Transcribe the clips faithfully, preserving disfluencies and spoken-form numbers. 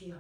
귀여워.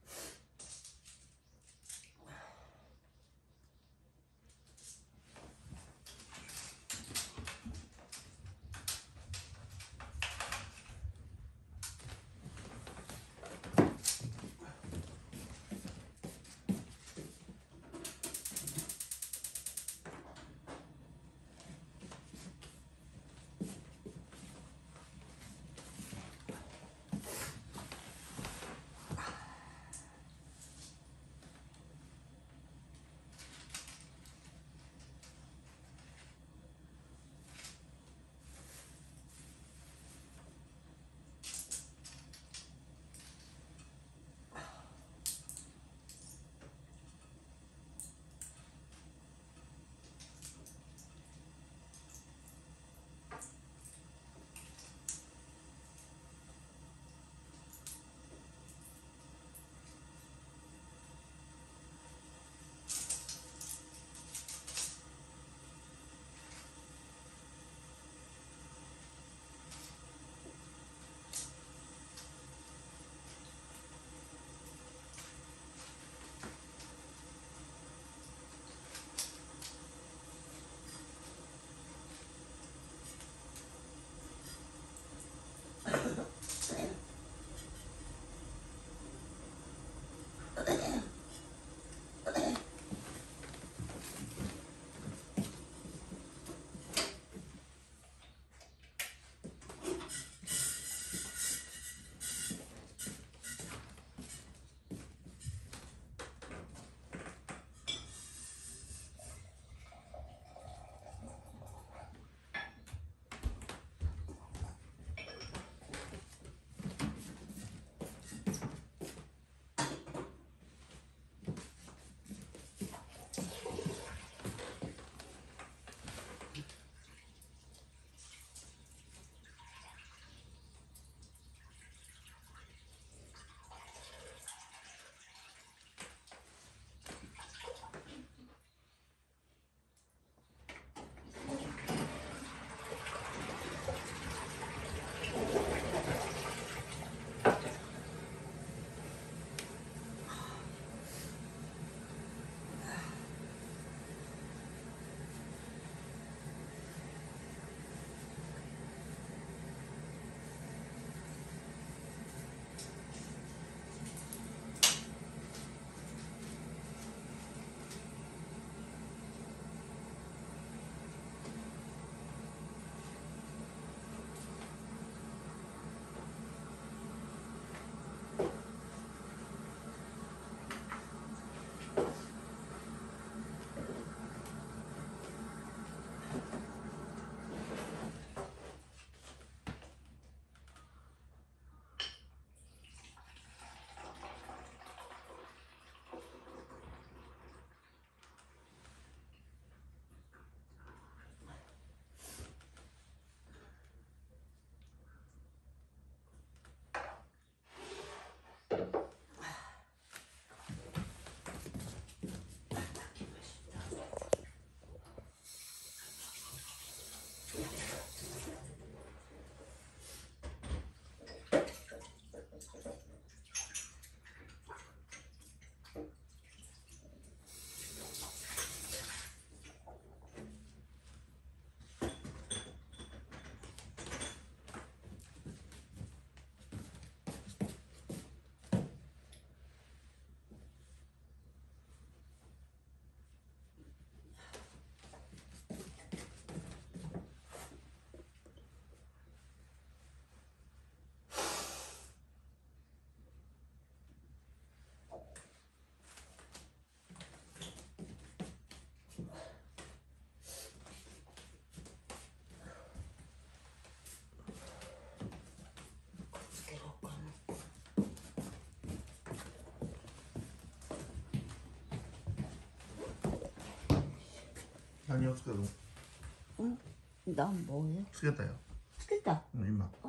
何をつける？ うん、暖房よ。 つけたよ。 つけた。 うん、今。 あ、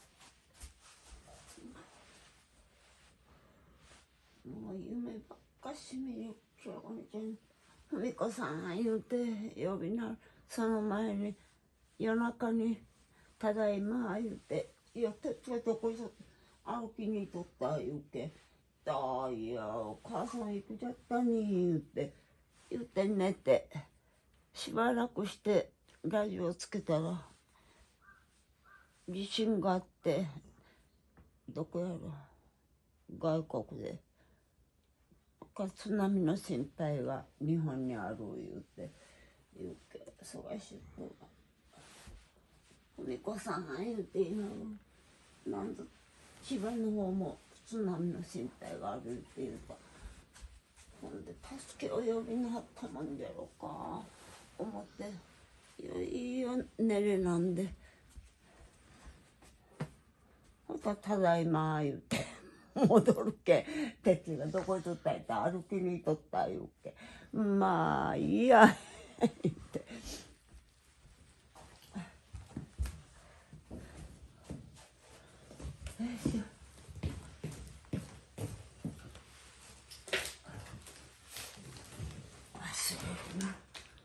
もう夢ばっかしみに今日にふみこさん言うて呼びな、その前に夜中に「ただいま」言うて「いやてっちゃどこそ歩きにとった」言うけ「あいやお母さん行くじゃったに」言うて言うて寝て、しばらくしてラジオつけたら地震があって、どこやろ外国で津波の心配が日本にある言うて言うけ、忙しい子が「ふみこさん」言うて言いながら、なんと千葉の方も津波の心配があるって言うた。ほんで助けを呼びにはったもんじゃろうか思って、いやいいよ寝れなんで、ほんとただいま言うて戻るけ、てっちがどこ行っとったんやって歩きに行っとった言うけ、まあいいや言って。よいしょ。忘れるな。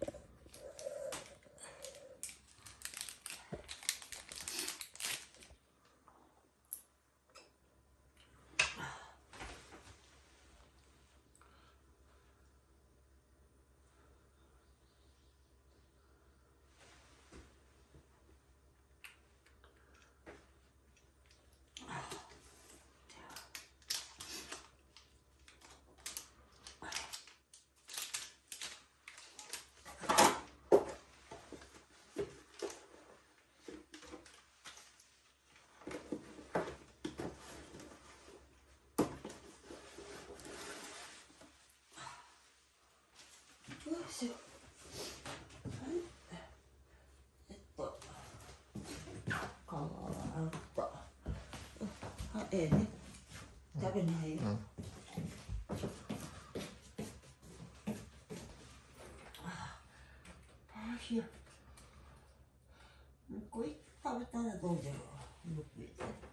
よいしょ。はい。えっと、かわった。あ、ええね。食べないよ。 うん。 ああ、いや。もうこれ食べたらどうじゃろう。よく言って。